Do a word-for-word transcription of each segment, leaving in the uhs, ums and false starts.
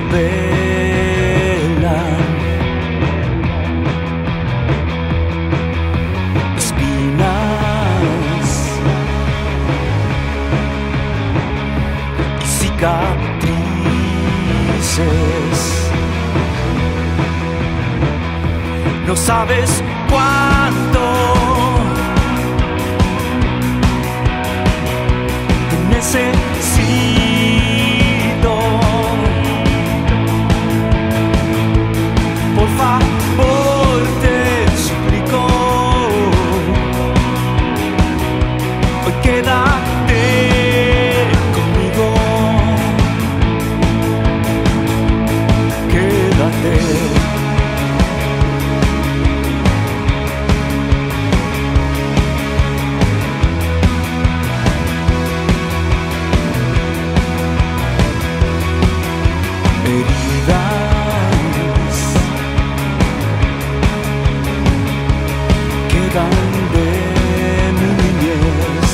revelan espinas y cicatrices. No sabes cuánto te necesito. Por favor, te suplico, hoy quédate conmigo, quédate. Heridas quedan de mi niñez.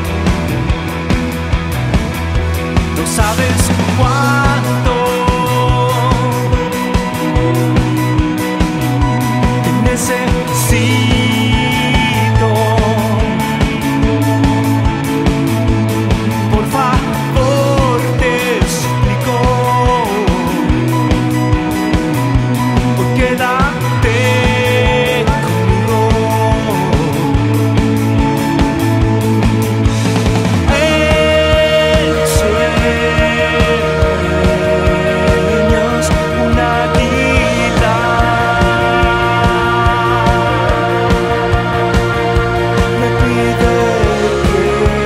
No sabes cuánto te necesito. Por favor, te suplico, quédate conmigo. En sueños una guitarra me pide que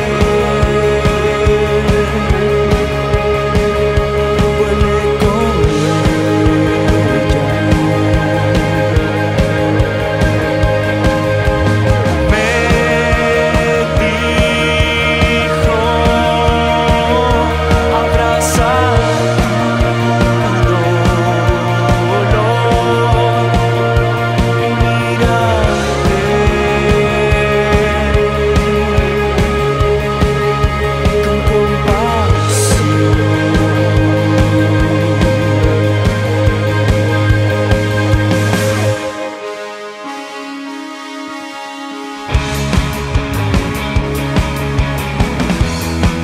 vuele con ella.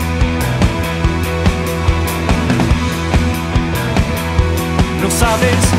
No sabes